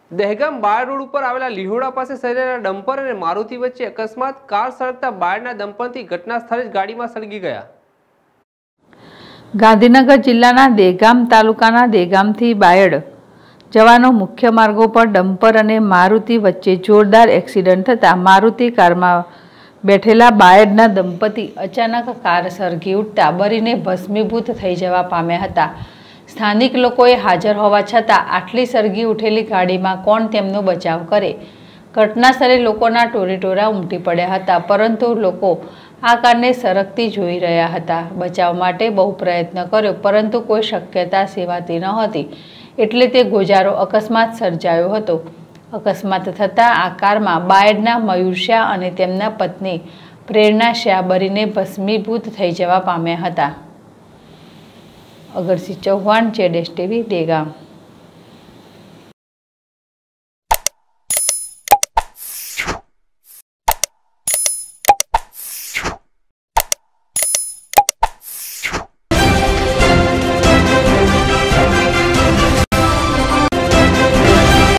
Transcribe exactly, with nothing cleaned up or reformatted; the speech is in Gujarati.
દહેગામ બાયડ રોડ ઉપર આવેલા લીહોડા પાસે સર્જાયેલા ડમ્પર અને મારુતિ વચ્ચે અકસ્માત. કાર સળગતા બાયડના દંપતી ઘટના સ્થળે જ ગાડીમાં સળગી ગયા. ગાંધીનગર જિલ્લાના દહેગામ તાલુકાના દહેગામથી બાયડ જવાનો મુખ્ય માર્ગો પર ડમ્પર અને મારુતિ વચ્ચે જોરદાર એક્સિડન્ટ થતાં મારુતિ કારમાં બેઠેલા બાયડના દંપતી અચાનક કાર સળગી ઉઠતા બળીને ભસ્મીભૂત થઈ જવા પામ્યા હતા. સ્થાનિક લોકોએ હાજર હોવા છતાં આટલી સળગી ઉઠેલી ગાડીમાં કોણ તેમનો બચાવ કરે? ઘટના સ્થળે લોકોના ટોરેટોરા ઉમટી પડ્યા હતા, પરંતુ લોકો આ કારને સળગતી જોઈ રહ્યા હતા. બચાવ માટે બહુ પ્રયત્ન કર્યો, પરંતુ કોઈ શક્યતા સેવાતી ન હતી, એટલે તે ગોજારો અકસ્માત સર્જાયો હતો. અકસ્માત થતાં આ કારમાં બાયડના મયુર શાહ અને તેમના પત્ની પ્રેરણા શાહ બળીને ભસ્મીભૂત થઈ જવા પામ્યા હતા. અગરસિંહ ચૌહાણ, જેડેશ ટીવી, દહેગામ.